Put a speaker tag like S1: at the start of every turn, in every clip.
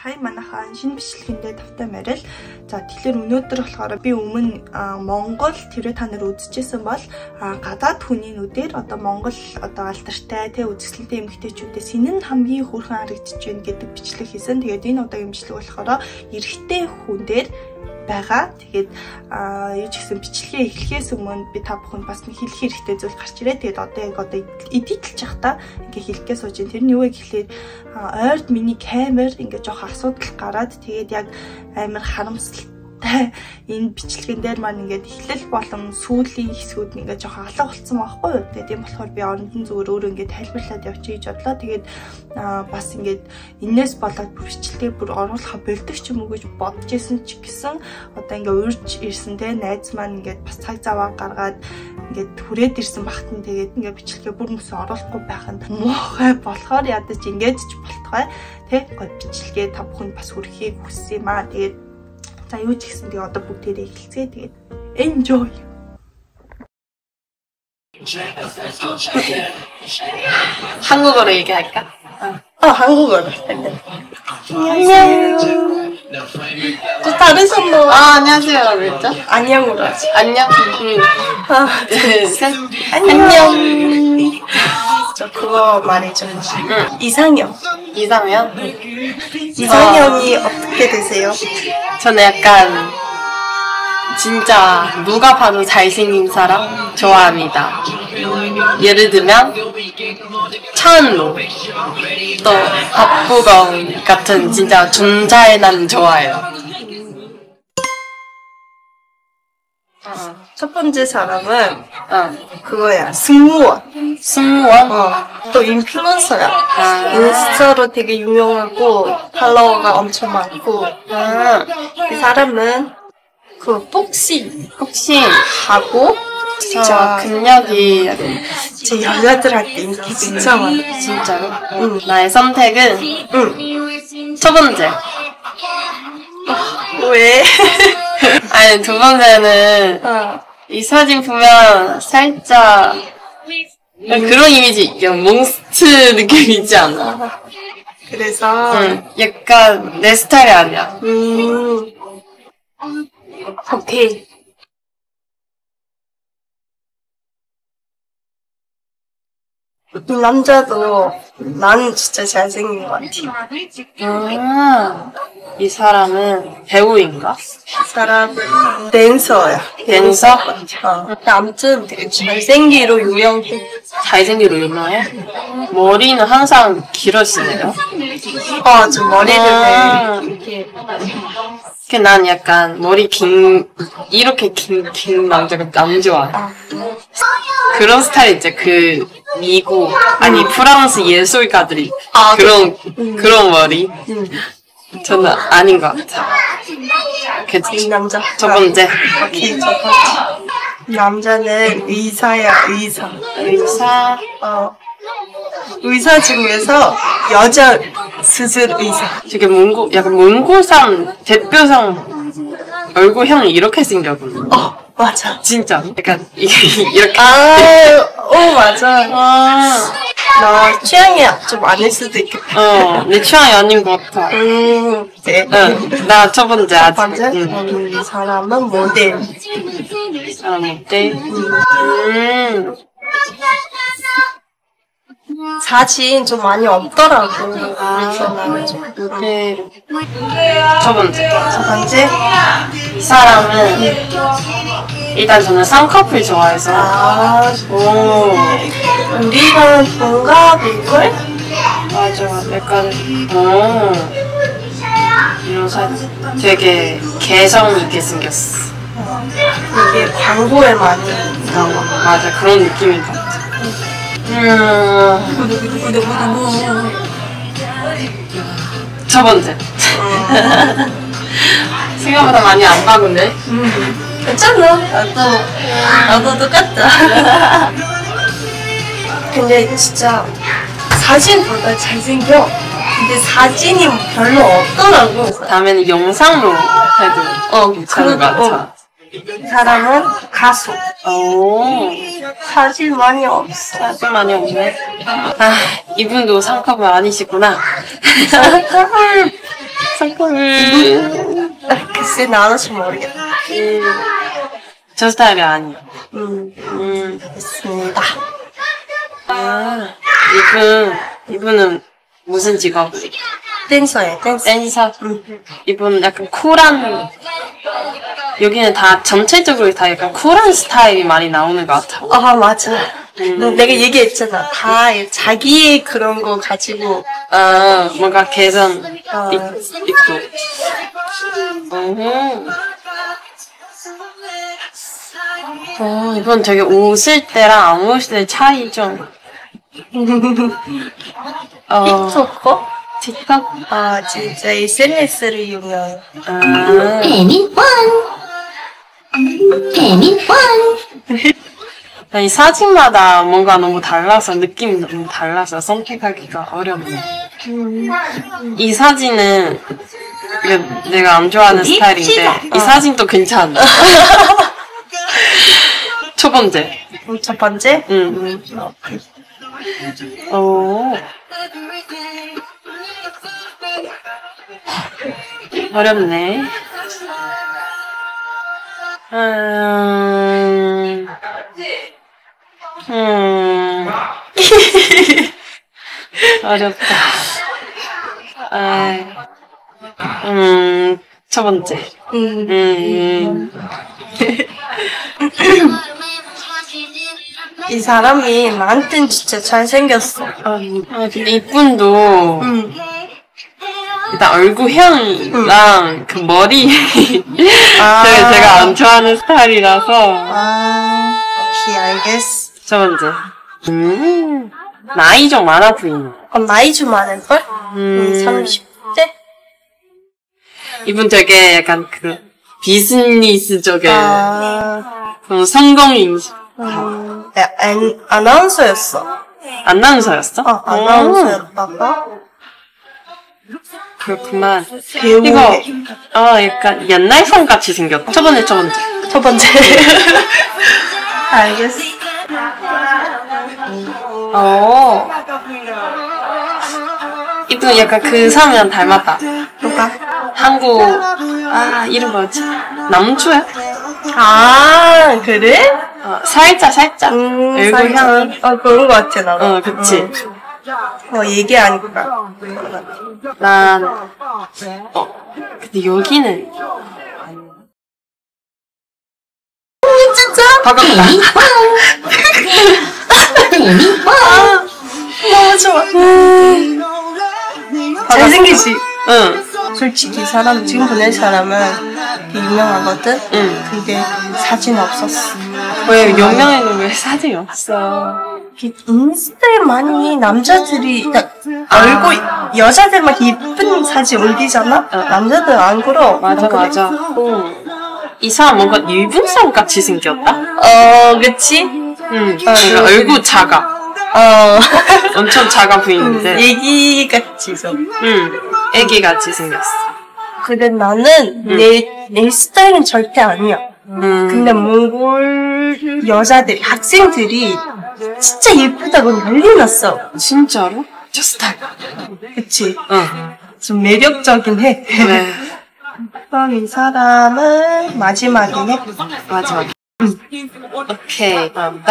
S1: Хай манайхаа шинэ бичлэгэндээ тавтай марил. За тэгэхээр өнөөдөр болохоор би өмнө Монгол тэрвээ та нар үзчихсэн бол гадаад хүний нүдээр одоо Монгол одоо алдартай тэ үзэсгэлэнтэй эмэгтэйчүүдээс энэ нь хамгийн хөөрхөн харагдаж байна гэдэг бичлэг хийсэн. Тэгээд энэ удаагийн бичлэг болохоор эрэгтэй хүн дээр байгаа. Тэгээд юу ч гэсэн бичлэгээ эхлэхээс өмнө би та бүхэнд бас нэг хэлэх хэрэгтэй зүйл гарч ирээ. Тэгээд одоо эдитэлж явахдаа ингээ хэлэхгээ сууж байна. Тэр нь юу вэ гэхлээр ойрд миний камер ингээ жоох асуудал гараад тэгээд яг амар харамсалтай энэ бичлэгэн дээр маань ингээд эхлэл болон сүүлийн хэсгүүд нь ингээд жоохон алга болцсон байхгүй юу. Тэгээд тийм болохоор би орондон зүгээр өөрөө ингээд тайлбарлаад явчих гэж бодлоо. Тэгээд бас ингээд энээс болоод бичлэгийг бүр оруулахаа болдог ч юм уу гэж бодож исэн ч гэсэн одоо ингээд урьж ирсэн те найз маань ингээд бас цаг заваа гаргаад ингээд хүрээд ирсэн багт нь тэгээд ингээд бичлэгээ бүр мөсөн оруулахгүй байханд муухай болохоор ядаж ингээд ч болтугай те гол бичлэгээ та бүхэнд бас хүрэхийг хүссэн юм аа. Тэгээд за юу ч гэсэн тэгээ одоо бүгдээрээ эхэлцгээе. Тэгээд enjoy.
S2: 한국어로 얘기할까?
S1: 한국어로. 안녕. 또 다른 선물.
S2: 안녕하세요라고 했죠?
S1: 안녕으로 하지.
S2: 안녕.
S1: 둘, 셋. 안녕. 저 그거 말해줘. 이상형.
S2: 이상형?
S1: 이상형이 어떻게 되세요?
S2: 저는 약간 진짜 누가 봐도 잘생긴 사람 좋아합니다. 예를 들면 차은로, 또 박보검 같은 진짜 존잘남 좋아해요.
S1: 첫 번째 사람은 그거야. 승무원.
S2: 승무원?
S1: 또 인플루언서야. 인스타로 되게 유명하고 팔로워가 엄청 많고. 이 사람은 그 복싱하고
S2: 진짜 근력이
S1: 제 여자들한테 인기 진짜 많아.
S2: 진짜로? 나의 선택은 첫 번째.
S1: 왜?
S2: 아니 두 번째는 이 사진 보면 살짝 그런 이미지, 몽스트 느낌 있지 않아?
S1: 그래서
S2: 약간 내 스타일이 아니야.
S1: 오케이. 이 남자도 나는 진짜 잘생긴 것 같아.
S2: 이 사람은 배우인가?
S1: 이 사람은 댄서야.
S2: 댄서?
S1: 아무튼 되게 잘생기로 유명해.
S2: 잘생기로 유명해? 머리는 항상 길어지네요.
S1: 좀 머리를 이렇게.
S2: 난 약간 머리 이렇게 긴 남자가 안 좋아해. 그런 스타일 있죠. 그 미국 아니 프랑스 예술가들이 그런 머리. 저는 아닌 것 같아.
S1: 이 남자.
S2: 첫 번째.
S1: 오케이, 첫 번째. 남자는 의사야, 의사.
S2: 의사?
S1: 의사 중에서 여자 수술 의사.
S2: 되게 약간 몽골산 대표상 얼굴형이 이렇게 생겼거든.
S1: 맞아.
S2: 진짜. 약간 이렇게.
S1: 맞아. 나 취향이 좀 아닐 수도 있겠다.
S2: 내 취향이 아닌 것 같아.
S1: 네.
S2: 나 첫 번째 아직.
S1: 첫 번째? 이 사람은 모델.
S2: 이 사람 모델?
S1: 사진 좀 많이 없더라고.
S2: 모델. 첫 번째.
S1: 첫 번째?
S2: 이 사람은 일단 저는 쌍꺼풀 좋아해서.
S1: 우리는 동갑일걸?
S2: 맞아. 약간 이런 사진 되게 개성 있게 생겼어.
S1: 이게 광고에 많이 나와.
S2: 맞아. 그런 느낌인 것 같아. 첫 번째. 생각보다 많이 안 바군데?
S1: 괜찮아. 나도 똑같다. 근데 진짜 사진보다 잘생겨. 근데 사진이 별로 없더라고.
S2: 다음에는 영상으로 해도 괜찮은 것 같아.
S1: 이 사람은 가수. 사진 많이 없어.
S2: 사진 많이 없네. 이분도 쌍꺼풀 아니시구나.
S1: 글쎄 나는 잘 모르겠다.
S2: 저 스타일이 아니야.
S1: 됐습니다.
S2: 이분은 무슨 직업?
S1: 댄서예요, 댄서.
S2: 댄서? 이분은 약간 쿨한, 여기는 다 전체적으로 다 약간 쿨한 스타일이 많이 나오는 것 같아.
S1: 아, 맞아. 내가 얘기했잖아. 다 자기의 그런 거 가지고.
S2: 뭔가 개성 있고. 이건 되게 웃을 때랑 안 웃을 때 차이 좀.
S1: 틱톡커?
S2: 틱톡?
S1: 아, 진짜 SNS를 이용해요.
S2: 이 사진마다 뭔가 너무 달라서, 느낌이 너무 달라서 선택하기가 어렵네. 이 사진은 내가 안 좋아하는 스타일인데, 이 사진도 괜찮아. 첫 번째.
S1: 첫 번째?
S2: 오. 어렵네. 어렵다. 첫 번째.
S1: 이 사람이 나한텐 진짜 잘생겼어.
S2: 근데 이분도 일단 얼굴형이랑 그 머리 되게 제가 안 좋아하는 스타일이라서.
S1: 오케이, 알겠어.
S2: 첫 번째. 나이 좀 많아 보이네.
S1: 나이 좀 많을걸? 30대?
S2: 이분 되게 약간 그 비즈니스 쪽에 성공인.
S1: 아나운서였어.
S2: 아나운서였어?
S1: 아나운서였다가
S2: 그렇구만.
S1: 배우.
S2: 이거 약간 옛날 사람 같이 생겼다. 첫 번째.
S1: 첫 번째. 알겠어.
S2: 이분 약간 그 사람이랑 닮았다.
S1: 누가?
S2: 한국 이름 뭐였지? 남주야?
S1: 그래?
S2: 살짝 얼굴향.
S1: 그런 거 같아 나도.
S2: 그치.
S1: 얘기하니까.
S2: 난 근데 여기는
S1: 진짜?
S2: 반갑다.
S1: 너무 좋아. 잘생기지?
S2: 응.
S1: 솔직히 이 사람 지금 보낸 사람은 되게 유명하거든? 근데 사진 없었어.
S2: 왜 유명해도 왜 사진이 없어?
S1: 인스타에 많이 남자들이 여자들만 예쁜 사진 올리잖아? 남자들 안 그러.
S2: 맞아. 이 사람 뭔가 일본 사람 같이 생겼다?
S1: 그치?
S2: 그러니까 얼굴 작아. 엄청 작아 보이는데.
S1: 애기 같지 좀.
S2: 애기 같이 생겼어.
S1: 근데 나는 내 스타일은 절대 아니야. 근데 몽골 여자들, 학생들이 진짜 예쁘다고 난리 났어.
S2: 진짜로? 저 스타일.
S1: 그치? 좀 매력적인 해.
S2: 네.
S1: 그럼 이 사람은 마지막이네?
S2: 마지막. 오케이.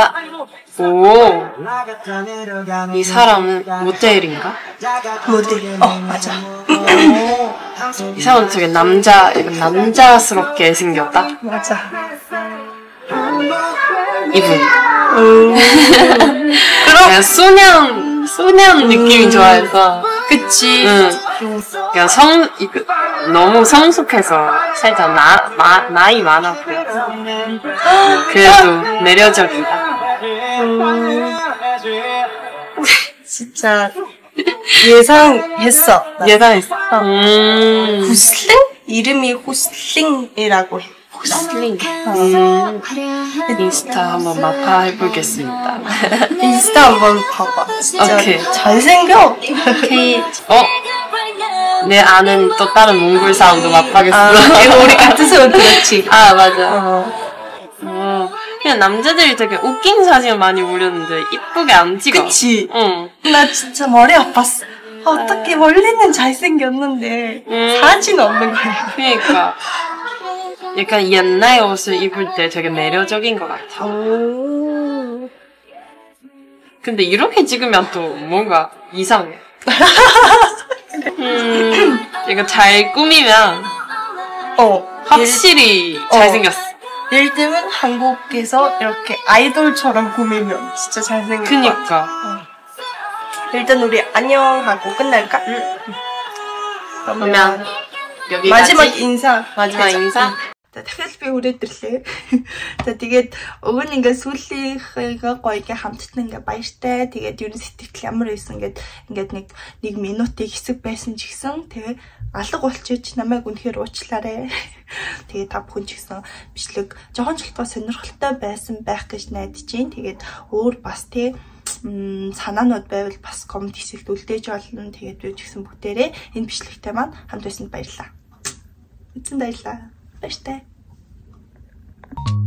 S2: 이 사람은 모델인가?
S1: 모델. 맞아.
S2: 이 사람은 되게 약간 남자스럽게 생겼다?
S1: 맞아.
S2: 이분. 그럼 소년 느낌이 좋아해서.
S1: 그치.
S2: 그냥 너무 성숙해서 살짝 나이 많아 보여. 그래도 매력적이다.
S1: 진짜 예상했어.
S2: 예상했어.
S1: 후슬링? 이름이 후슬링이라고 해.
S2: 호슬링. 인스타 한번 마파해보겠습니다.
S1: 인스타 한번 봐봐. 진짜
S2: 오케이.
S1: 잘생겨.
S2: 오케이. 내 아는 또 다른 몽골 사람도 마파겠어.
S1: 이거 우리 같은 사람 그렇지.
S2: 맞아. 그냥 남자들이 되게 웃긴 사진을 많이 올렸는데 이쁘게 안 찍어.
S1: 그치?
S2: 응.
S1: 나 진짜 머리 아팠어. 어떻게 원래는 잘생겼는데 사진 없는 거야.
S2: 그러니까 약간 옛날 옷을 입을 때 되게 매력적인 것 같아. 근데 이렇게 찍으면 또 뭔가 이상해. 이거 잘 꾸미면 확실히 잘생겼어.
S1: 예를 들면 한국에서 이렇게 아이돌처럼 꾸미면 진짜 잘생겼어.
S2: 그니까.
S1: 일단 우리 안녕하고 끝날까?
S2: 그러면 여기까지.
S1: 마지막 인사.
S2: 마지막 인사.
S1: За дахиад би хүрээдэрлээ. За тэгээд уг нь ингээд сүүлийнхээ гоё хамтдаа ингээд баяртай. Тэгээд ер нь сэтгэл ямар байсан ингээд нэг минутын хэсэг байсан ч гэсэн тэгээ алга болчихж намайг үнэхээр уучлаарай. Тэгээд та бүхэн ч гэсэн бичлэг жоохон ч хэлбэл сонирхолтой байсан байх гэж найдаж байна. Тэгээд өөр бас санаанууд байвал бас коммент хэсэгт үлдээж болно. Тэгээд би ч гэсэн бүгдээрээ энэ бичлэгтэй маань хамт байсанд баярлалаа. Эцэн баярлалаа. Баяртай.